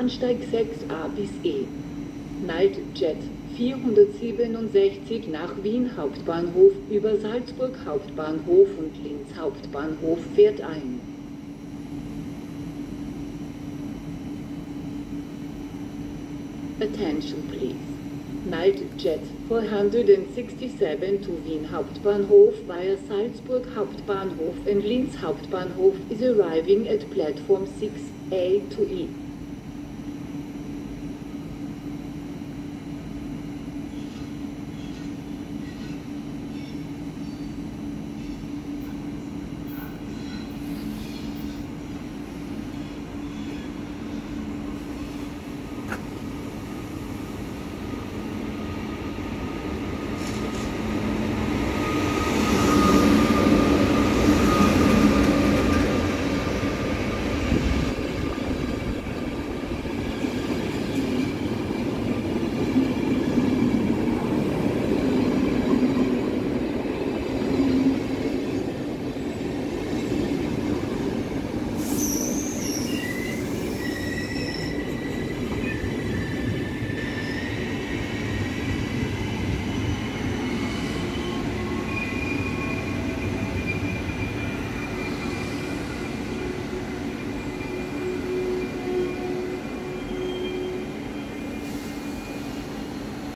Bahnsteig 6a bis E. Nightjet 467 nach Wien Hauptbahnhof über Salzburg Hauptbahnhof und Linz Hauptbahnhof fährt ein. Attention please. Nightjet 467 to Wien Hauptbahnhof via Salzburg Hauptbahnhof and Linz Hauptbahnhof is arriving at platform 6A to E.